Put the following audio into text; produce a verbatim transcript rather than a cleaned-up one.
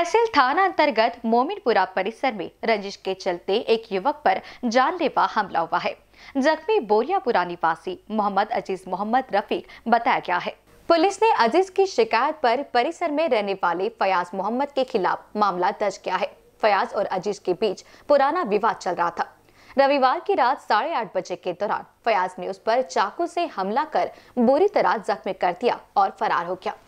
तहसील थाना अंतर्गत मोमिनपुरा परिसर में रंजिश के चलते एक युवक पर जानलेवा हमला हुआ है। जख्मी बोरियापुरा निवासी मोहम्मद अजीज मोहम्मद रफीक बताया गया है। पुलिस ने अजीज की शिकायत पर परिसर में रहने वाले फयाज मोहम्मद के खिलाफ मामला दर्ज किया है। फयाज और अजीज के बीच पुराना विवाद चल रहा था। रविवार की रात साढ़े आठ बजे के दौरान फयाज ने उस पर चाकू से हमला कर बुरी तरह जख्मी कर दिया और फरार हो गया।